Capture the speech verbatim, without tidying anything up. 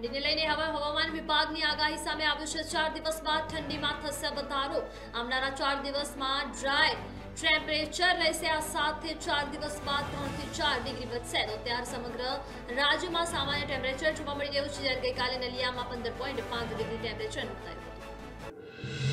ઠંડીને લઈને હવે હવામાન વિભાગની આગાહી સામે આવ્યું છે। ચાર દિવસ બાદ ઠંડીમાં થશે વધારો। આવનારા ચાર દિવસમાં ડ્રાય ટેમ્પરેચર રહેશે। આ સાથે ચાર દિવસ બાદ ત્રણ થી ચાર ડિગ્રી વધશે। તો ત્યાર સમગ્ર રાજ્યમાં સામાન્ય ટેમ્પરેચર જોવા મળી રહ્યું છે, જ્યારે ગઈકાલે નલિયામાં પંદર પોઈન્ટ પાંચ ડિગ્રી ટેમ્પરેચર નોંધાયું હતું।